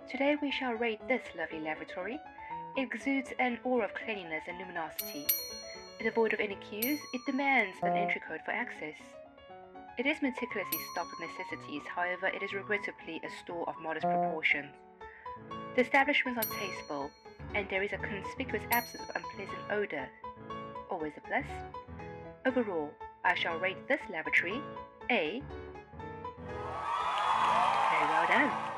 Today we shall rate this lovely lavatory. It exudes an aura of cleanliness and luminosity. Devoid of any cues, it demands an entry code for access. It is meticulously stocked with necessities, however, it is regrettably a store of modest proportions. The establishments are tasteful, and there is a conspicuous absence of unpleasant odor. Always a plus. Overall, I shall rate this lavatory A. Very well done.